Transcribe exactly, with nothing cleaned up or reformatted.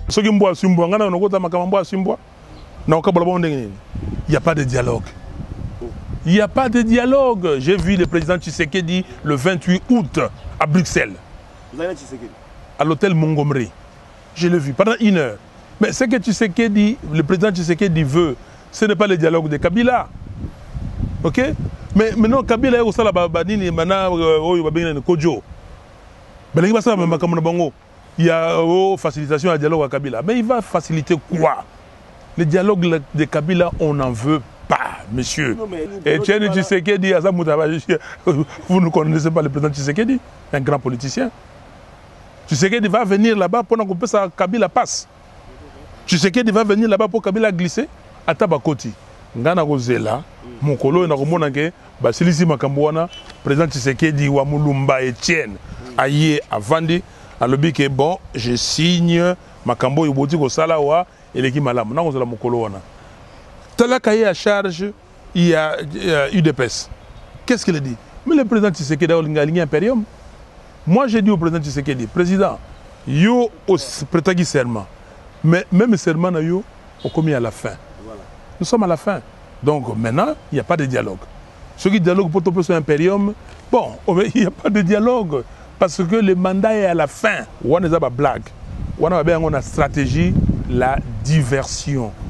Ce qui me simbois, il n'y a pas de dialogue. Il n'y a pas de dialogue. J'ai vu le président Tshisekedi le vingt-huit août à Bruxelles. Vous avez Tshisekedi à l'hôtel Montgomery. Je l'ai vu pendant une heure. Mais ce que Tshisekedi, le président Tshisekedi veut, ce n'est pas le dialogue de Kabila. Ok? Mais maintenant, Kabila est au salon Babadini, maintenant, il va bien Kodjo. Il y a une facilitation à dialogue à Kabila. Mais il va faciliter quoi? Le dialogue de Kabila, on n'en veut pas, monsieur. Et Etienne Tshisekedi, vous ne connaissez pas le président Tshisekedi, un grand politicien. Tshisekedi va venir là-bas pendant que ça Kabila passe. Tshisekedi va venir là-bas pour Kabila glisser à Tabakoti. Ngana Kozela, mon colo na komona ke basilisi makambo wana président Tshisekedi wa Mulumba Etienne aye avandi alobi ke bon je signe makambo yoboti ko sala wa eleki malamu na kozela mokolo wana. Tala kaye à charge il y a U D P S. Qu'est-ce qu'il a dit? Mais le président Tshisekedi a ligné impérium. Moi, j'ai dit au président Tshisekedi, président, yo prêtagi serment. Mais même serment, yo, on commis à la fin. Voilà. Nous sommes à la fin. Donc maintenant, il n'y a pas de dialogue. Ceux qui dialoguent pour tout ce impérium, bon, il n'y a pas de dialogue. Parce que le mandat est à la fin. On a une blague. On a une stratégie, la diversion.